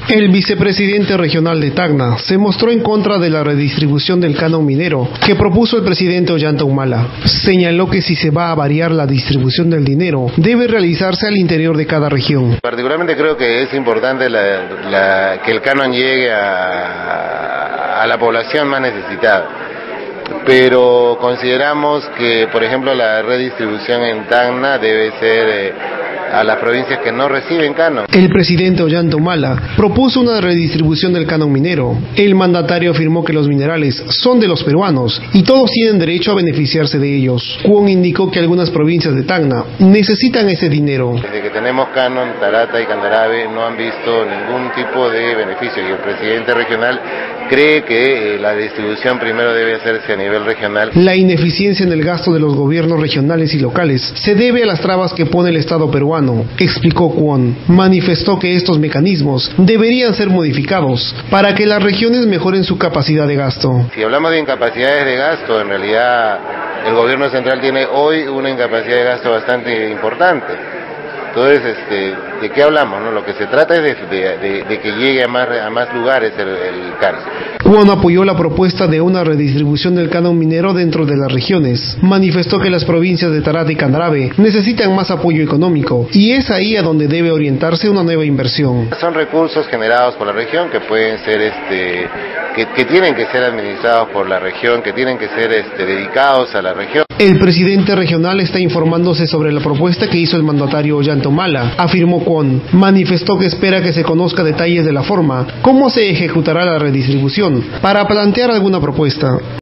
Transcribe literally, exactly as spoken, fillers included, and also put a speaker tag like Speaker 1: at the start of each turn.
Speaker 1: El vicepresidente regional de Tacna se mostró en contra de la redistribución del canon minero que propuso el presidente Ollanta Humala. Señaló que si se va a variar la distribución del dinero, debe realizarse al interior de cada región.
Speaker 2: Particularmente creo que es importante la, la, que el canon llegue a, a la población más necesitada. Pero consideramos que, por ejemplo, la redistribución en Tacna debe ser eh, a las provincias que no reciben canon.
Speaker 1: El presidente Ollanta Humala propuso una redistribución del canon minero. El mandatario afirmó que los minerales son de los peruanos y todos tienen derecho a beneficiarse de ellos. Cuón indicó que algunas provincias de Tacna necesitan ese dinero.
Speaker 2: Desde que tenemos canon, Tarata y Candarabe no han visto ningún tipo de beneficio y el presidente regional cree que eh, la distribución primero debe hacerse a nivel regional.
Speaker 1: La ineficiencia en el gasto de los gobiernos regionales y locales se debe a las trabas que pone el Estado peruano, explicó Cuón. Manifestó que estos mecanismos deberían ser modificados para que las regiones mejoren su capacidad de gasto.
Speaker 2: Si hablamos de incapacidades de gasto, en realidad el gobierno central tiene hoy una incapacidad de gasto bastante importante. Entonces, este, ¿de qué hablamos? ¿No? Lo que se trata es de, de, de, de que llegue a más, a más lugares el, el canon.
Speaker 1: Cuón apoyó la propuesta de una redistribución del canon minero dentro de las regiones. Manifestó que las provincias de Tarata y Candarabe necesitan más apoyo económico y es ahí a donde debe orientarse una nueva inversión.
Speaker 2: Son recursos generados por la región que pueden ser, este, que, que tienen que ser administrados por la región, que tienen que ser este, dedicados a la región.
Speaker 1: El presidente regional está informándose sobre la propuesta que hizo el mandatario Ollanta Humala, afirmó Cuón. Manifestó que espera que se conozca detalles de la forma, cómo se ejecutará la redistribución, para plantear alguna propuesta.